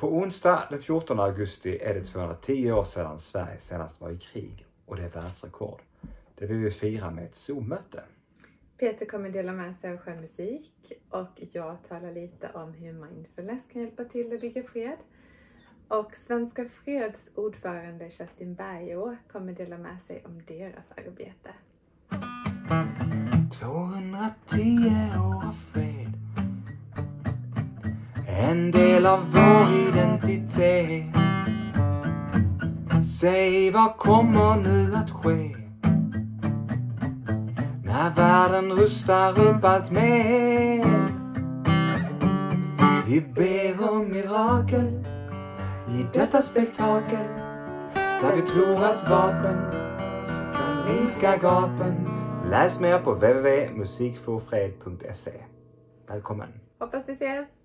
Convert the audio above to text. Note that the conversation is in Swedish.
På onsdag den 14 augusti är det 210 år sedan Sverige senast var i krig. Och det är världsrekord. Det vill vi fira med ett Zoom-möte. Peter kommer dela med sig av skön musik. Och jag talar lite om hur mindfulness kan hjälpa till att bygga fred. Och Svenska Freds ordförande Kerstin Bergå kommer dela med sig om deras arbete. 210 år av fred. En del av vår identitet. Säg, vad kommer nu att ske? När världen rustar upp allt mer. Vi ber om mirakel i detta spektakel. Där vi tror att vapen kan minska gapen. Läs mer på www.musikforfred.se. Välkommen! Hoppas vi ses!